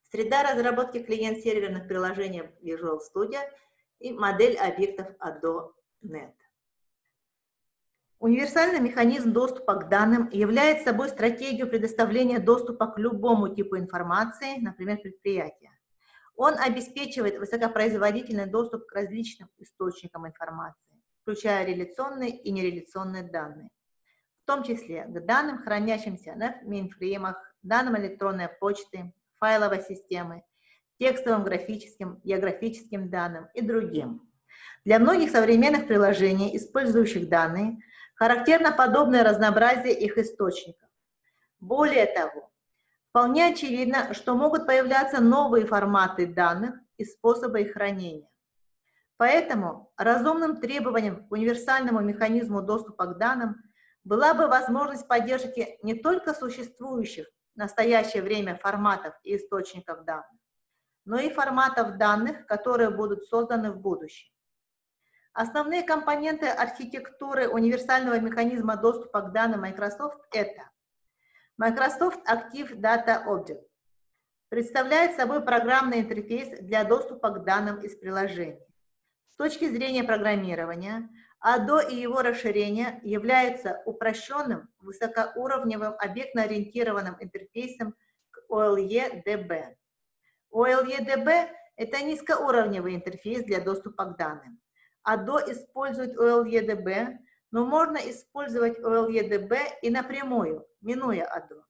среда разработки клиент-серверных приложений Visual Studio и модель объектов ADO.NET. Универсальный механизм доступа к данным является собой стратегию предоставления доступа к любому типу информации, например, предприятия. Он обеспечивает высокопроизводительный доступ к различным источникам информации, включая реляционные и нереляционные данные, в том числе к данным, хранящимся на мейнфреймах, данным электронной почты, файловой системы, текстовым, графическим, географическим данным и другим. Для многих современных приложений, использующих данные, характерно подобное разнообразие их источников. Более того, вполне очевидно, что могут появляться новые форматы данных и способы их хранения. Поэтому разумным требованием к универсальному механизму доступа к данным была бы возможность поддержки не только существующих в настоящее время форматов и источников данных, но и форматов данных, которые будут созданы в будущем. Основные компоненты архитектуры универсального механизма доступа к данным Microsoft – это Microsoft Active Data Object. Представляет собой программный интерфейс для доступа к данным из приложений. С точки зрения программирования, ADO и его расширения являются упрощенным, высокоуровневым объектно-ориентированным интерфейсом к OLE-DB. OLE-DB – это низкоуровневый интерфейс для доступа к данным. ADO использует OLE-DB, но можно использовать OLE-DB и напрямую, минуя ADO.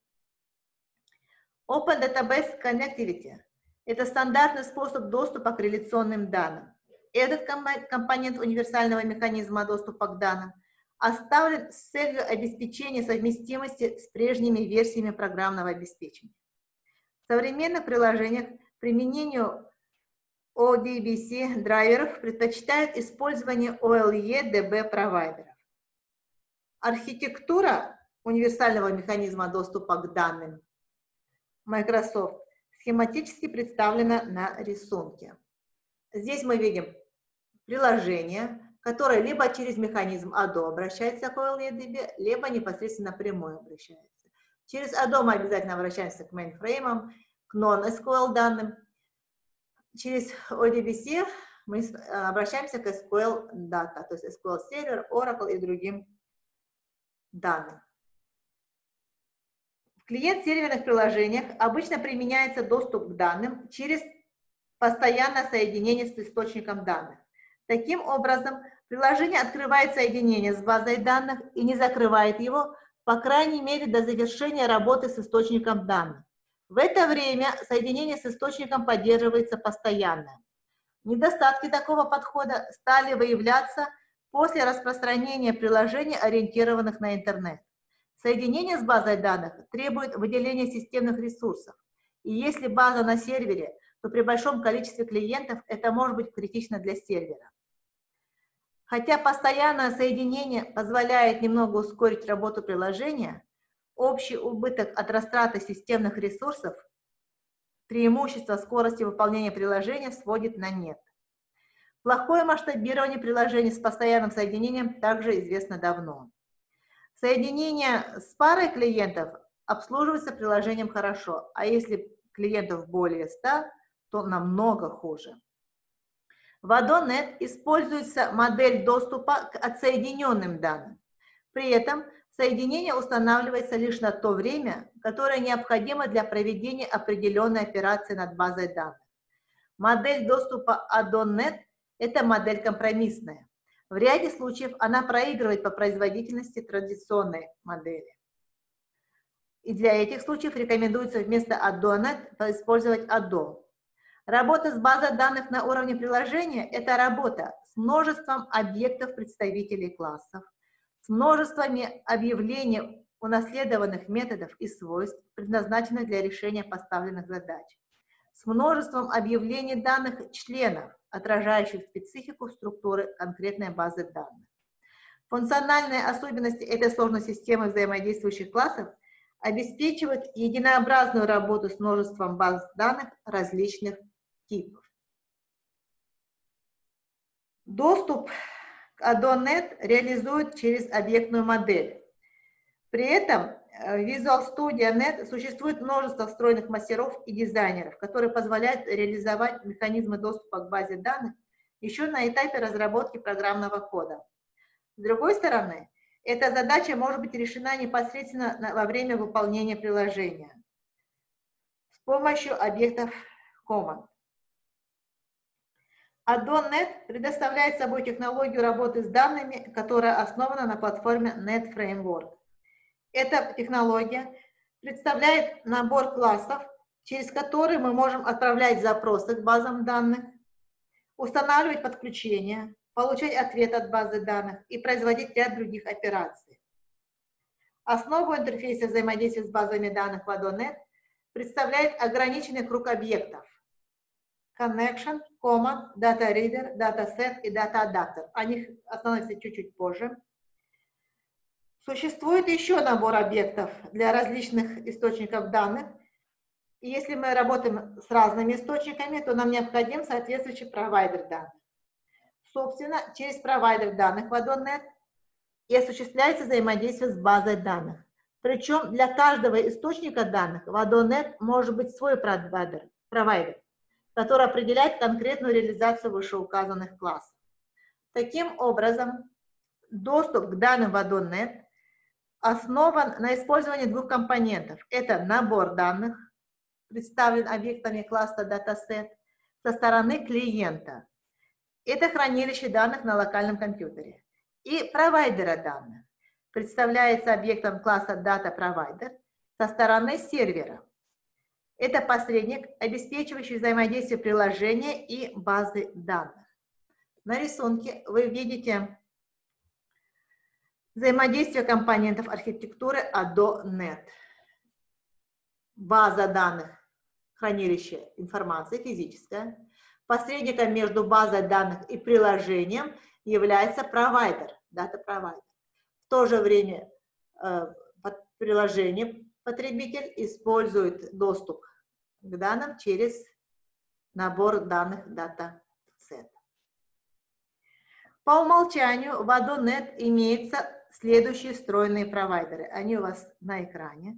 Open Database Connectivity – это стандартный способ доступа к реляционным данным. Этот компонент универсального механизма доступа к данным оставлен с целью обеспечения совместимости с прежними версиями программного обеспечения. В современных приложениях применению ODBC драйверов предпочитают использование OLE-DB провайдеров. Архитектура универсального механизма доступа к данным Microsoft схематически представлена на рисунке. Здесь мы видим приложение, которое либо через механизм ADO обращается к OLE-DB, либо непосредственно напрямую обращается. Через ADO мы обязательно обращаемся к мейнфреймам, к non-SQL данным. Через ODBC мы обращаемся к SQL Data, то есть SQL Server, Oracle и другим данным. В клиент-серверных приложениях обычно применяется доступ к данным через постоянное соединение с источником данных. Таким образом, приложение открывает соединение с базой данных и не закрывает его, по крайней мере, до завершения работы с источником данных. В это время соединение с источником поддерживается постоянно. Недостатки такого подхода стали выявляться после распространения приложений, ориентированных на интернет. Соединение с базой данных требует выделения системных ресурсов, и если база на сервере, то при большом количестве клиентов это может быть критично для сервера. Хотя постоянное соединение позволяет немного ускорить работу приложения, общий убыток от растраты системных ресурсов, преимущество скорости выполнения приложения сводит на нет. Плохое масштабирование приложений с постоянным соединением также известно давно. Соединение с парой клиентов обслуживается приложением хорошо, а если клиентов более 100, то намного хуже. В ADO.NET используется модель доступа к отсоединенным данным. При этом соединение устанавливается лишь на то время, которое необходимо для проведения определенной операции над базой данных. Модель доступа ADO.NET – это модель компромиссная. В ряде случаев она проигрывает по производительности традиционной модели. И для этих случаев рекомендуется вместо ADO.NET использовать ADO. Работа с базой данных на уровне приложения – это работа с множеством объектов представителей классов, с множествами объявлений унаследованных методов и свойств, предназначенных для решения поставленных задач, с множеством объявлений данных членов, отражающих специфику структуры конкретной базы данных. Функциональные особенности этой сложной системы взаимодействующих классов обеспечивают единообразную работу с множеством баз данных различных типов. Доступ к ADO.NET реализуют через объектную модель. При этом Visual Studio Net существует множество встроенных мастеров и дизайнеров, которые позволяют реализовать механизмы доступа к базе данных еще на этапе разработки программного кода. С другой стороны, эта задача может быть решена непосредственно во время выполнения приложения с помощью объектов Command. Addon.NET предоставляет собой технологию работы с данными, которая основана на платформе Net Framework. Эта технология представляет набор классов, через которые мы можем отправлять запросы к базам данных, устанавливать подключения, получать ответ от базы данных и производить ряд других операций. Основу интерфейса взаимодействия с базами данных в Addon.NET представляет ограниченный круг объектов: Connection, Command, Data Reader, Dataset и Data Adapter. О них остановимся чуть-чуть позже. Существует еще набор объектов для различных источников данных. И если мы работаем с разными источниками, то нам необходим соответствующий провайдер данных. Собственно, через провайдер данных в Addon.NET и осуществляется взаимодействие с базой данных. Причем для каждого источника данных в Addon.NET может быть свой провайдер, который определяет конкретную реализацию вышеуказанных классов. Таким образом, доступ к данным в Addon.NET основан на использовании двух компонентов. Это набор данных, представлен объектами класса Dataset, со стороны клиента. Это хранилище данных на локальном компьютере. И провайдера данных представляется объектом класса Data Provider со стороны сервера. Это посредник, обеспечивающий взаимодействие приложения и базы данных. На рисунке вы видите взаимодействие компонентов архитектуры Addon.NET. База данных, хранилище информации физическое. Посредником между базой данных и приложением является провайдер, дата-провайдер. В то же время приложение потребитель использует доступ к данным через набор данных Dataset. По умолчанию в Addon.NET имеются следующие встроенные провайдеры. Они у вас на экране.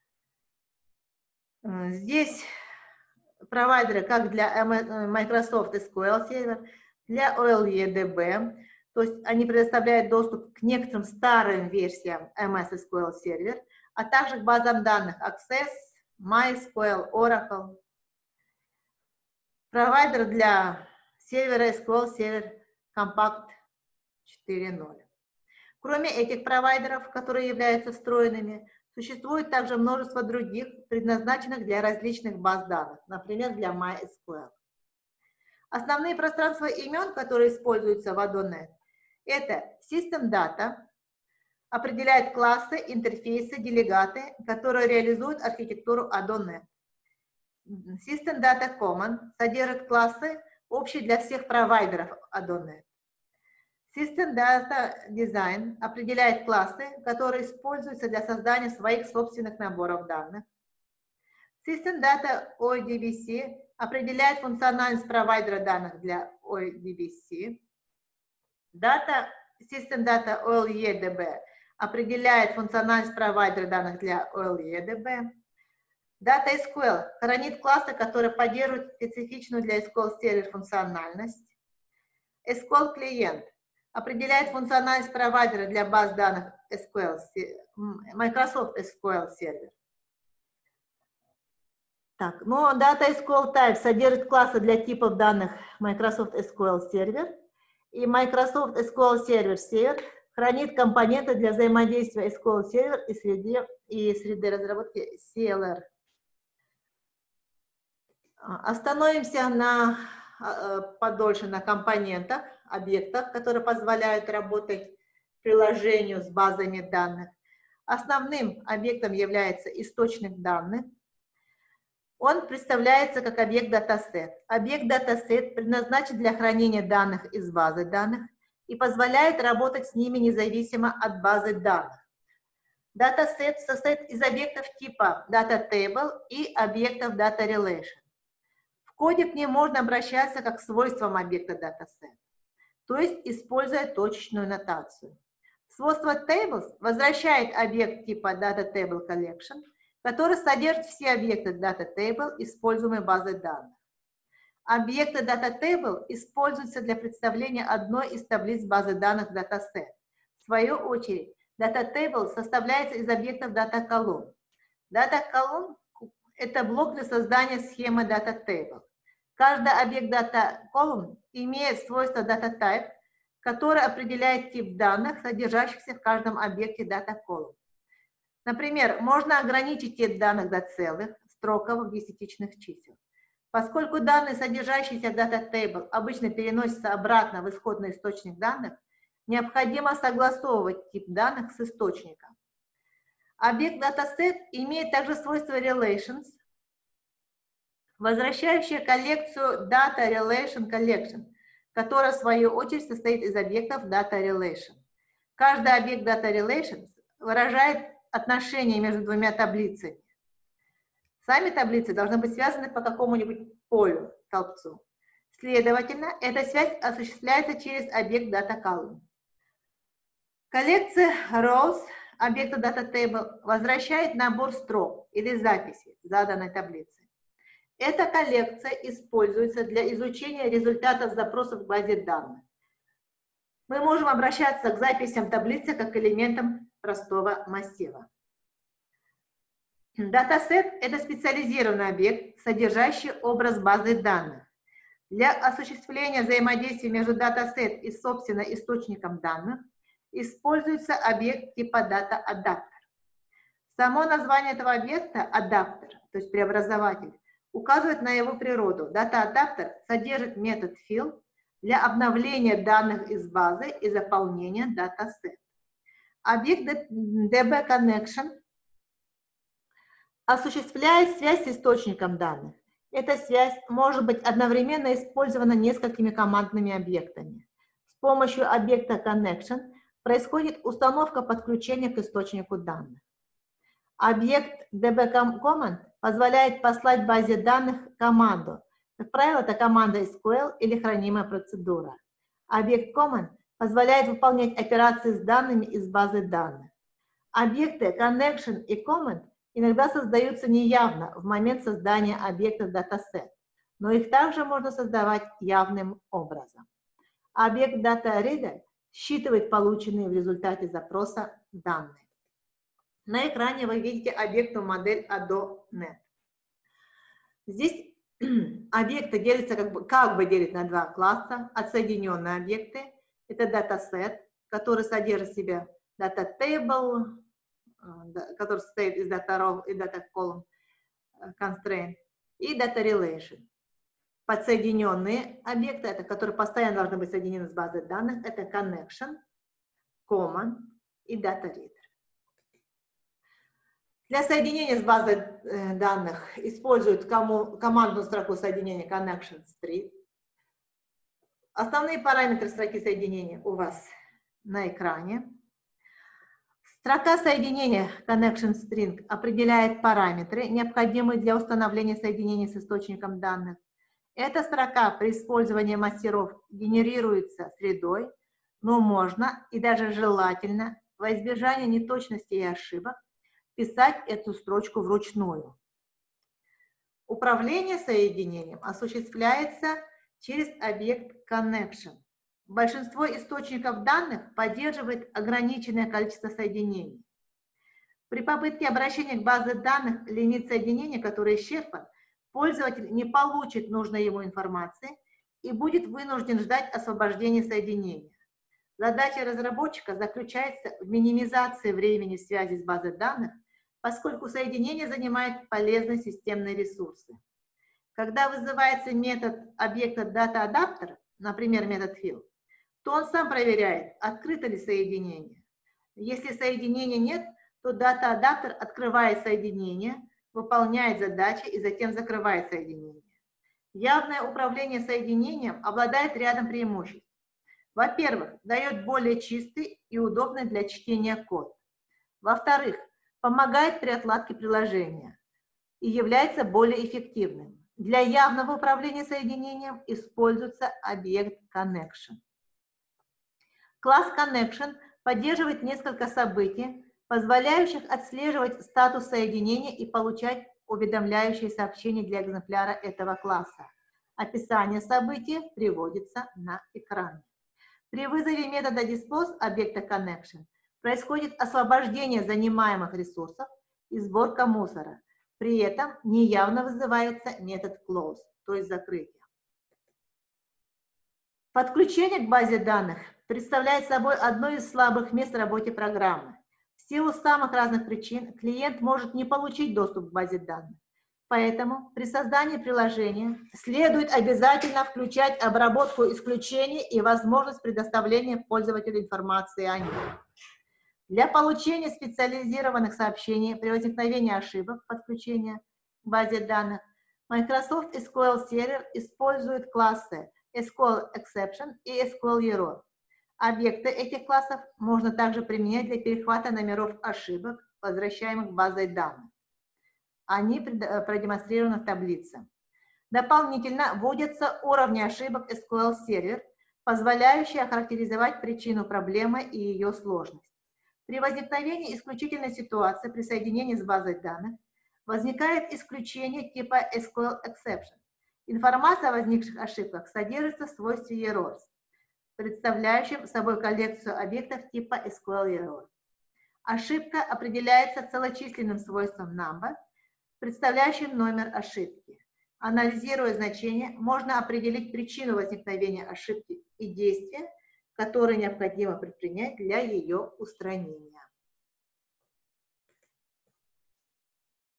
Здесь провайдеры как для Microsoft SQL Server, для OLEDB, то есть они предоставляют доступ к некоторым старым версиям MS SQL Server, а также к базам данных Access, MySQL, Oracle. Провайдер для сервера SQL Server Compact 4.0. Кроме этих провайдеров, которые являются встроенными, существует также множество других, предназначенных для различных баз данных, например, для MySQL. Основные пространства имен, которые используются в Addon.NET, это System Data, определяет классы, интерфейсы, делегаты, которые реализуют архитектуру Addon.NET. System Data Command содержит классы, общие для всех провайдеров Addon.NET. System Data Design определяет классы, которые используются для создания своих собственных наборов данных. System Data ODBC определяет функциональность провайдера данных для ODBC. System Data OLEDB определяет функциональность провайдера данных для OLEDB. Data SQL хранит классы, которые поддерживают специфичную для SQL Server функциональность. SQL клиент определяет функциональность провайдера для баз данных Microsoft SQL Server. Так, но Data SQL Type содержит классы для типов данных Microsoft SQL Server, и Microsoft SQL Server хранит компоненты для взаимодействия SQL Server и среды разработки CLR. Остановимся подольше на компонентах, объектах, которые позволяют работать приложению с базами данных. Основным объектом является источник данных. Он представляется как объект Dataset. Объект Dataset предназначен для хранения данных из базы данных и позволяет работать с ними независимо от базы данных. Dataset состоит из объектов типа DataTable и объектов DataRelation. В коде к ним можно обращаться как к свойствам объекта Dataset, то есть используя точечную нотацию. Свойство tables возвращает объект типа Data Table Collection, который содержит все объекты Data Table, используемые базой данных. Объекты Data Table используются для представления одной из таблиц базы данных Dataset. В свою очередь, Data Table составляется из объектов Data Column. Data Column – это блок для создания схемы Data Table. Каждый объект Data Column имеет свойство Data Type, который определяет тип данных, содержащихся в каждом объекте Data Column. Например, можно ограничить тип данных до целых, строковых, десятичных чисел. Поскольку данные, содержащиеся в Data Table, обычно переносятся обратно в исходный источник данных, необходимо согласовывать тип данных с источником. Объект Dataset имеет также свойство Relations, возвращающее коллекцию Data Relation Collection, которая в свою очередь состоит из объектов Data Relation. Каждый объект Data Relations выражает отношение между двумя таблицами. Сами таблицы должны быть связаны по какому-нибудь полю, столбцу. Следовательно, эта связь осуществляется через объект Data Column. Коллекция Rows объекта Data Table возвращает набор строк или записей заданной таблицы. Эта коллекция используется для изучения результатов запросов в базе данных. Мы можем обращаться к записям таблицы как к элементам простого массива. Датасет – это специализированный объект, содержащий образ базы данных. Для осуществления взаимодействия между датасет и, собственно, источником данных используется объект типа DataAdapter. Само название этого объекта – адаптер, то есть преобразователь, указывает на его природу. DataAdapter содержит метод fill для обновления данных из базы и заполнения датасет. Объект DBConnection осуществляет связь с источником данных. Эта связь может быть одновременно использована несколькими командными объектами. С помощью объекта Connection происходит установка подключения к источнику данных. Объект DBCommand позволяет послать базе данных команду. Как правило, это команда SQL или хранимая процедура. Объект Command позволяет выполнять операции с данными из базы данных. Объекты Connection и Command иногда создаются неявно в момент создания объектов Dataset, но их также можно создавать явным образом. Объект DataReader считывает полученные в результате запроса данные. На экране вы видите объектную модель ADO.NET. Здесь объекты делятся как бы делят на два класса. Отсоединенные объекты – это Dataset, который содержит в себе Data Table, который состоит из Data Row и Data Column Constraint, и Data Relation. Подсоединенные объекты, это которые постоянно должны быть соединены с базой данных, это Connection, Command и Data Reader. Для соединения с базой данных используют командную строку соединения Connection String. Основные параметры строки соединения у вас на экране. Строка соединения Connection String определяет параметры, необходимые для установления соединения с источником данных. Эта строка при использовании мастеров генерируется средой, но можно и даже желательно во избежание неточностей и ошибок писать эту строчку вручную. Управление соединением осуществляется через объект Connection. Большинство источников данных поддерживает ограниченное количество соединений. При попытке обращения к базе данных лимит соединения, который исчерпан, пользователь не получит нужной ему информации и будет вынужден ждать освобождения соединения. Задача разработчика заключается в минимизации времени связи с базой данных, поскольку соединение занимает полезные системные ресурсы. Когда вызывается метод объекта DataAdapter, например, метод fill, то он сам проверяет, открыто ли соединение. Если соединения нет, то DataAdapter открывает соединение, выполняет задачи и затем закрывает соединение. Явное управление соединением обладает рядом преимуществ. Во-первых, дает более чистый и удобный для чтения код. Во-вторых, помогает при отладке приложения и является более эффективным. Для явного управления соединением используется объект Connection. Класс Connection поддерживает несколько событий, позволяющих отслеживать статус соединения и получать уведомляющие сообщения для экземпляра этого класса. Описание события приводится на экране. При вызове метода dispose объекта connection происходит освобождение занимаемых ресурсов и сборка мусора. При этом неявно вызывается метод close, то есть закрытие. Подключение к базе данных представляет собой одно из слабых мест в работе программы. В силу самых разных причин клиент может не получить доступ к базе данных. Поэтому при создании приложения следует обязательно включать обработку исключений и возможность предоставления пользователю информации о них. Для получения специализированных сообщений при возникновении ошибок подключения к базе данных Microsoft SQL Server использует классы SQL Exception и SQL Error. Объекты этих классов можно также применять для перехвата номеров ошибок, возвращаемых базой данных. Они продемонстрированы в таблице. Дополнительно вводятся уровни ошибок SQL Server, позволяющие охарактеризовать причину проблемы и ее сложность. При возникновении исключительной ситуации при соединении с базой данных возникает исключение типа SQL Exception. Информация о возникших ошибках содержится в свойстве Errors, представляющем собой коллекцию объектов типа SQL Error. Ошибка определяется целочисленным свойством number, представляющим номер ошибки. Анализируя значение, можно определить причину возникновения ошибки и действия, которые необходимо предпринять для ее устранения.